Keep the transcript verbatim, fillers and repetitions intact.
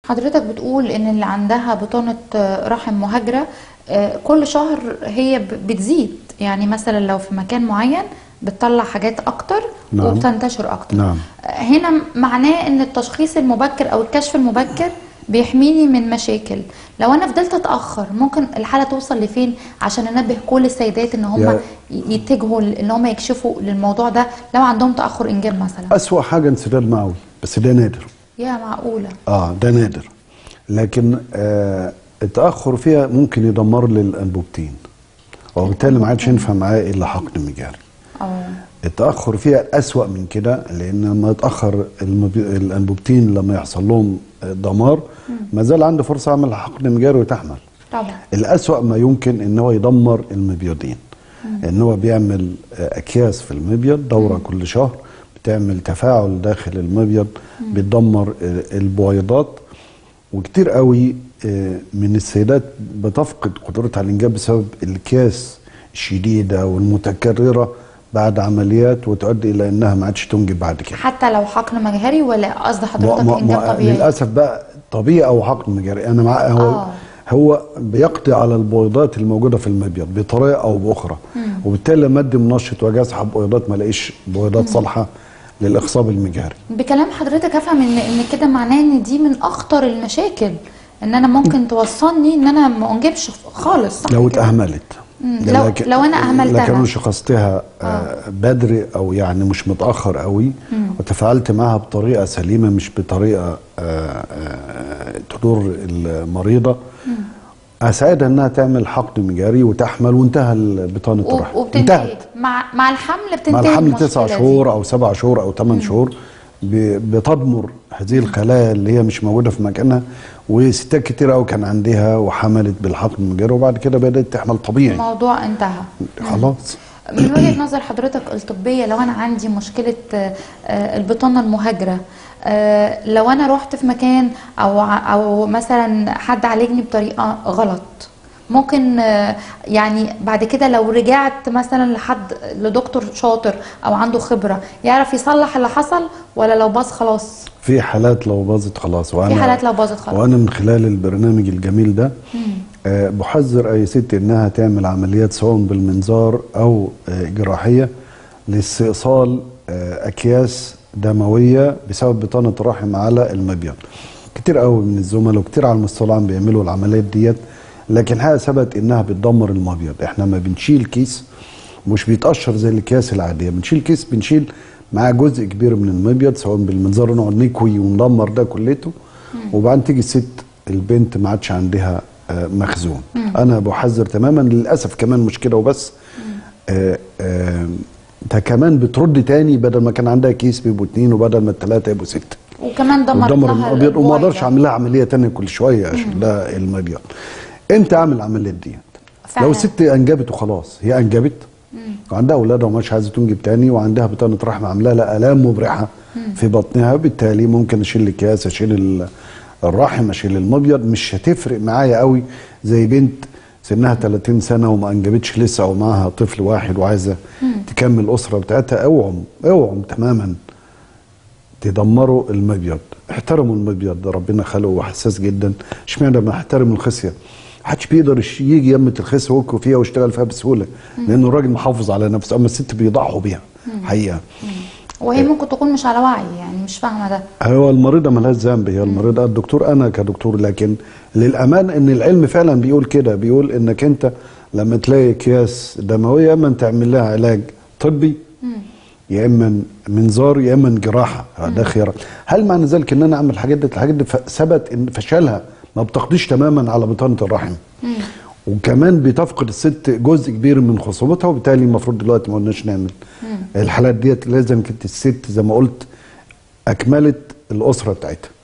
حضرتك بتقول ان اللي عندها بطانة رحم مهاجرة كل شهر هي بتزيد، يعني مثلا لو في مكان معين بتطلع حاجات اكتر. نعم. وبتنتشر اكتر. نعم. هنا معناه ان التشخيص المبكر او الكشف المبكر بيحميني من مشاكل. لو انا فضلت اتاخر ممكن الحاله توصل لفين؟ عشان انبه كل السيدات ان هم يتجهوا ان هم يكشفوا للموضوع ده لو عندهم تاخر انجاب مثلا. اسوأ حاجه انسداد معوي، بس ده نادر. يا معقوله. اه ده نادر، لكن آه التاخر فيها ممكن يدمر لي الانبوبتين، وبالتالي ما عادش ينفع معاه الا حقن مجاري. اه التاخر فيها اسوأ من كده، لان لما يتاخر الانبوبتين لما يحصل لهم دمار ما زال عنده فرصه اعمل حقن مجاري وتحمل. طبعا. الاسوأ ما يمكن ان هو يدمر المبيضين، ان هو بيعمل اكياس في المبيض دوره مم. كل شهر بتعمل تفاعل داخل المبيض بتدمر البويضات، وكتير قوي من السيدات بتفقد قدرتها على الانجاب بسبب الاكياس الشديده والمتكرره بعد عمليات، وتؤدي الى انها ما عادش تنجب بعد كده. حتى لو حقن مجهري ولا قصد حضرتك ما انجاب ما طبيعي؟ للاسف بقى طبيعي او حقن مجهري، انا مع هو آه. هو بيقضي على البويضات الموجوده في المبيض بطريقه او باخرى، مم. وبالتالي لما ادي منشط واجي اسحب بويضات ما الاقيش بويضات صالحه للاخصاب المجهري. بكلام حضرتك افهم ان ان كده معناه ان دي من اخطر المشاكل، ان انا ممكن توصلني ان انا ما انجبش خالص. صح لو اتأهملت. لو لك لو انا اهملتها، لكن شخصتها آه. بدري او يعني مش متاخر قوي، مم. وتفاعلت معها بطريقه سليمه مش بطريقه آه آه تضر المريضه، مم. اساعدها انها تعمل حقن مجاري وتحمل، وانتهى بطانه الرحم. وبتنتهي مع مع الحمل بتنتهي مع الحمل تسع شهور او سبع شهور او ثمان شهور بتضمر هذه الخلايا اللي هي مش موجوده في مكانها. وستات كتير قوي كان عندها وحملت بالحقن المجاري وبعد كده بدات تحمل طبيعي. الموضوع انتهى خلاص. من وجهه نظر حضرتك الطبيه، لو انا عندي مشكله البطانه المهاجره، لو انا رحت في مكان او او مثلا حد عالجني بطريقه غلط، ممكن يعني بعد كده لو رجعت مثلا لحد لدكتور شاطر او عنده خبره يعرف يصلح اللي حصل، ولا لو باظ خلاص؟ في حالات لو باظت خلاص، وانا في حالات لو باظت خلاص، وانا من خلال البرنامج الجميل ده آه بحذر اي ست انها تعمل عمليات سواء بالمنظار او آه جراحيه لاستئصال آه اكياس دمويه بسبب بطانه الرحم على المبيض. كتير قوي من الزملاء وكتير على المستوى العام بيعملوا العمليات ديت، لكن الحقيقه ثبت انها بتدمر المبيض. احنا ما بنشيل كيس مش بيتقشر زي الاكياس العاديه، بنشيل كيس بنشيل معاه جزء كبير من المبيض سواء بالمنظار نقعد نكوي وندمر ده كلته، وبعدين تيجي الست البنت ما عادش عندها مخزون. مم. انا بحذر تماما. للاسف كمان مش كده وبس، آه آه ده كمان بترد تاني، بدل ما كان عندها كيس بيبقوا اتنين وبدل ما التلاته يبقوا سته، وكمان دمرت لها المبيض. وما اقدرش اعمل لها عمليه تانيه كل شويه عشان ده المبيض. امتى اعمل العمليات ديت؟ لو ست انجبت وخلاص، هي انجبت وعندها اولادها ومش عايزه تنجب تاني وعندها بطانه رحم عامله لها الام مبرحه مم. في بطنها، بالتالي ممكن اشيل الاكياس، اشيل الرحم، اشيل المبيض، مش هتفرق معايا قوي زي بنت سنها ثلاثين سنه وما انجبتش لسه او معاها طفل واحد وعايزه مم. تكمل الاسره بتاعتها. اوعوا اوعوا تماما تدمروا المبيض. احترموا المبيض، ده ربنا خلقه حساس جدا. اشمعنى لما احترم الخصيه؟ محدش بيقدر يجي يمة الخصيه ويوقف فيها ويشتغل فيها بسهوله، لانه الراجل محافظ على نفسه، اما الست بيضحوا بيها حقيقه. وهي ممكن تكون مش على وعي، يعني مش فاهمه ده. هو المريضه مالهاش ذنب، هي المريضه الدكتور انا كدكتور، لكن للامان ان العلم فعلا بيقول كده، بيقول انك انت لما تلاقي اكياس دمويه اما تعمل لها علاج طبي مم. يا اما منظار يا اما جراحه، ده خيار. هل معنى ذلك ان انا اعمل الحاجات دي؟ الحاجات دي ثبت ان فشلها ما بتقضيش تماما على بطانه الرحم، مم. وكمان بتفقد الست جزء كبير من خصوبتها، وبالتالي المفروض دلوقتي ما قلناش نعمل مم. الحالات ديت. لازم كانت الست زي ما قلت اكملت الاسره بتاعتها.